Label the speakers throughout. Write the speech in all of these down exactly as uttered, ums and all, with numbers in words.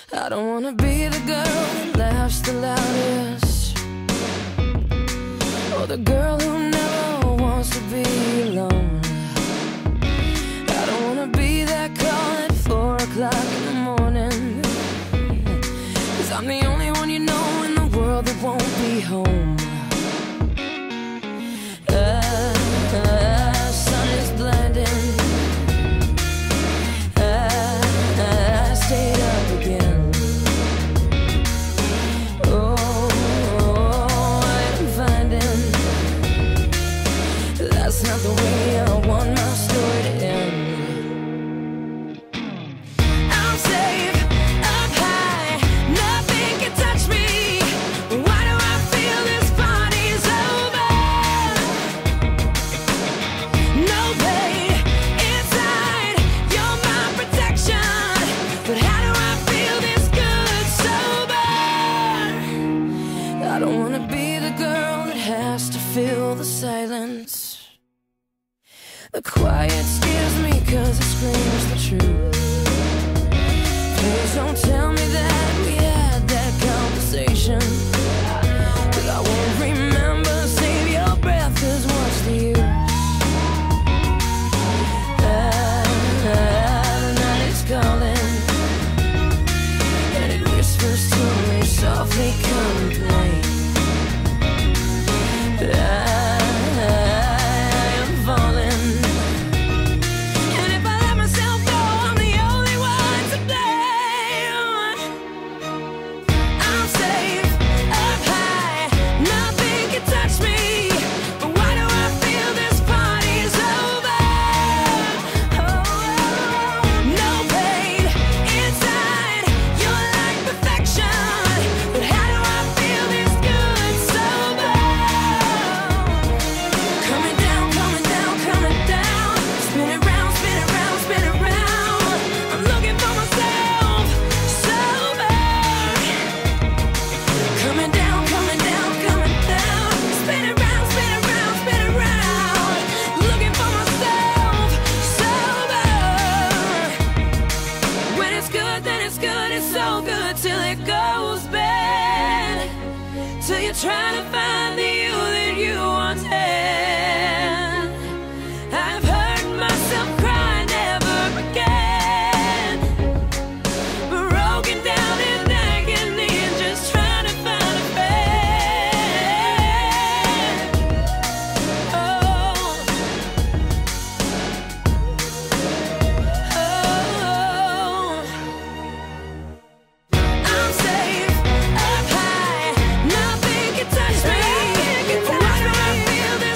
Speaker 1: I don't wanna be the girl that laughs the loudest, or the girl who never wants to be alone. I don't wanna be that call at four o'clock in the morning, 'cause I'm the only one you know in the world that won't be home. The sun is blinding, I stayed up again. That's not the way I want my story to end. I'm safe up high, nothing can touch me. Why do I feel this party's over? No pain inside, you're my protection. But how do I feel this good sober? I don't wanna be the girl that has to fill the silence. The quiet scares me 'cause it screams the truth. Please don't tell me that we had that conversation, 'cause I won't remember. Save your breath, 'cause what's the use? Ah, the night is calling, and it whispers to me softly, come and play. I trying to find the you that you once had. I've heard myself cry never again, broken down in agony and just trying to find a friend. Oh, oh, I'm safe up high, nothing touch me. Why do I feel this?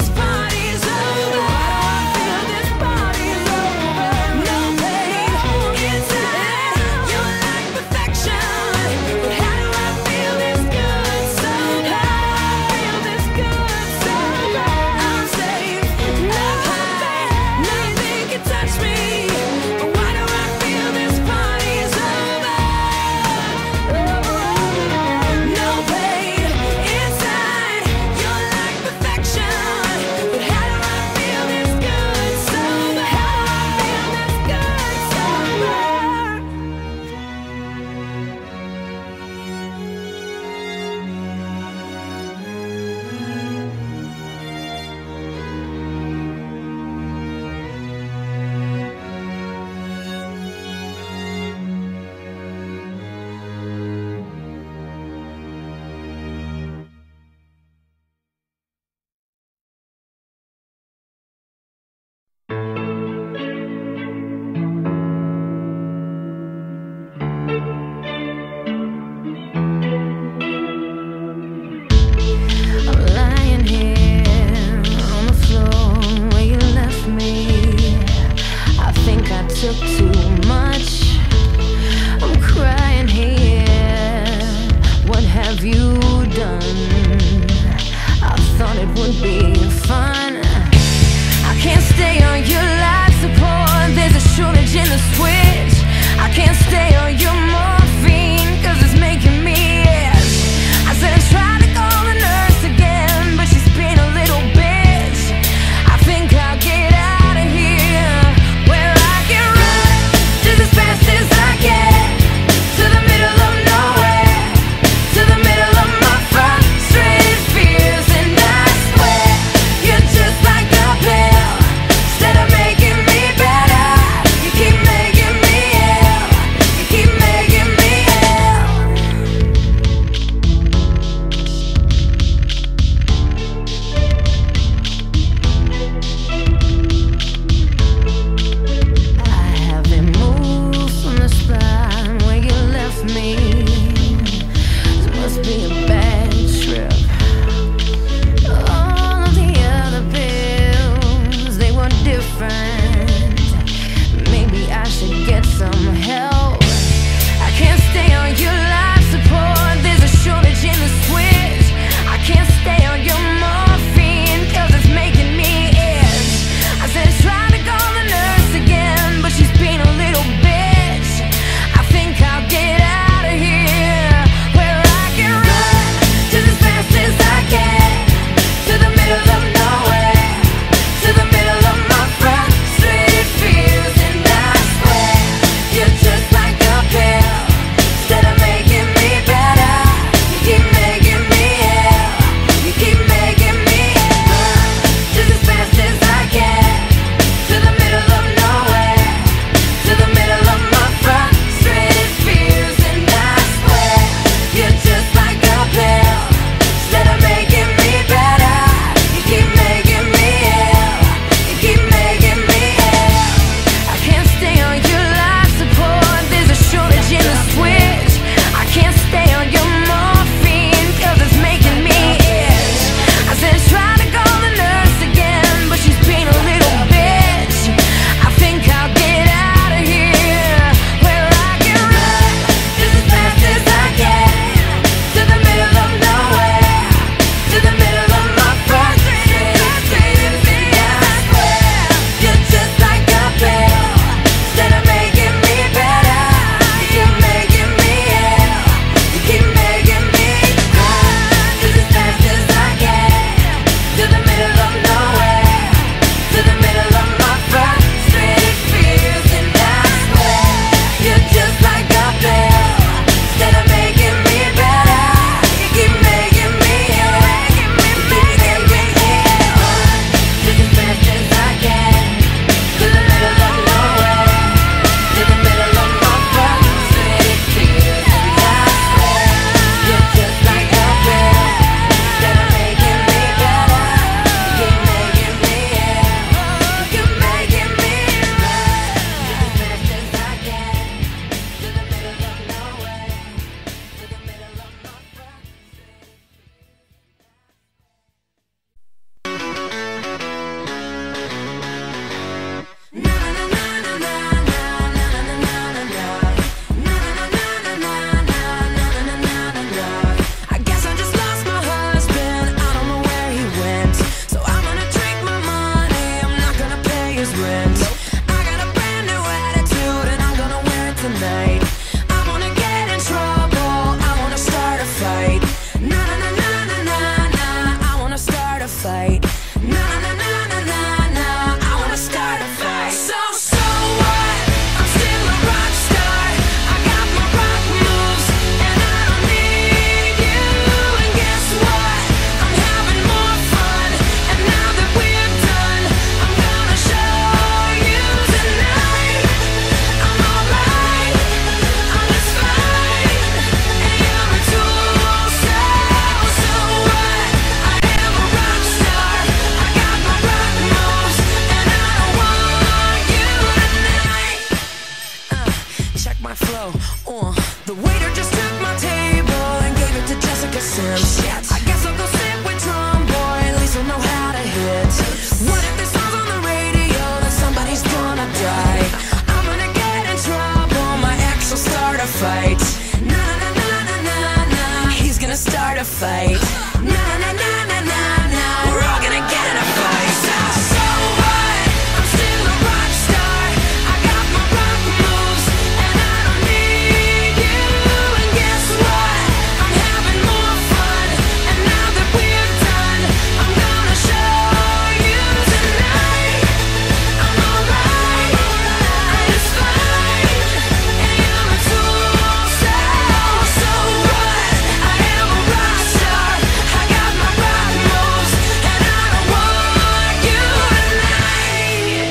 Speaker 1: fight. Na na na na na na, we're all gonna get in a fight. So, so what? I'm still a rock star. I got my rock moves, and I don't need you. And guess what? I'm having more fun. And now that we're done, I'm gonna show you tonight. I'm alright, I'm just fine, and you're a tool. So, so what? I am a rock star. I got my rock moves, and I don't want you tonight.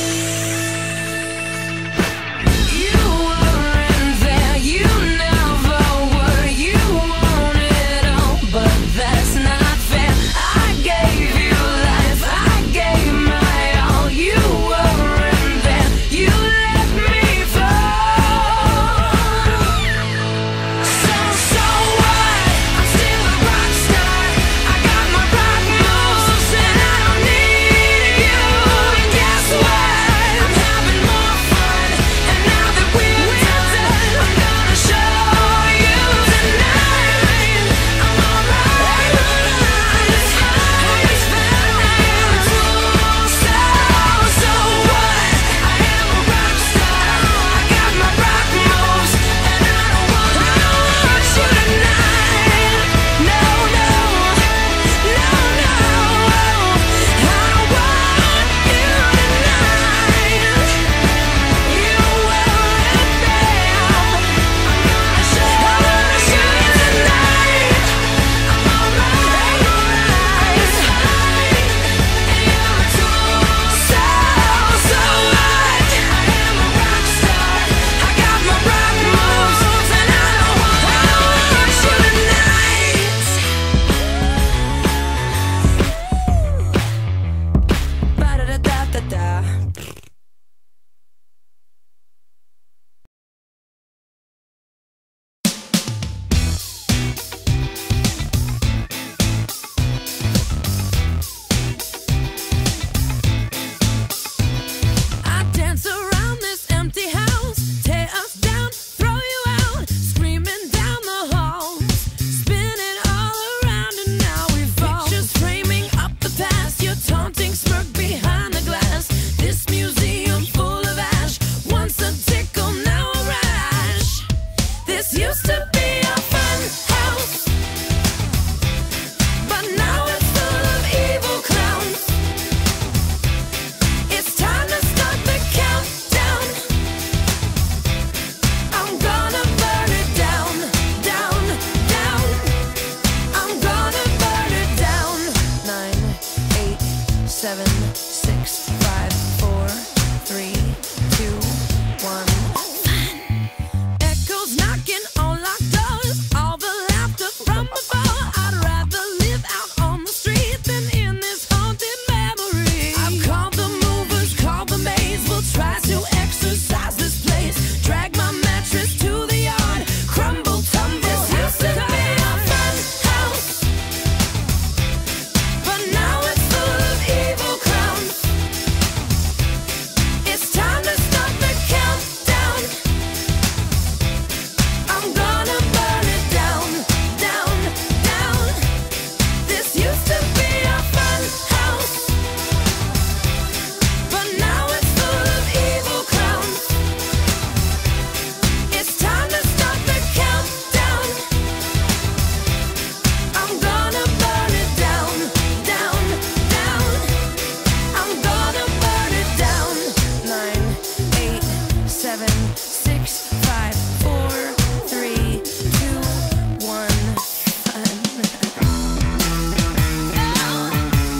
Speaker 1: You weren't there, you never were. You want it all, but that's not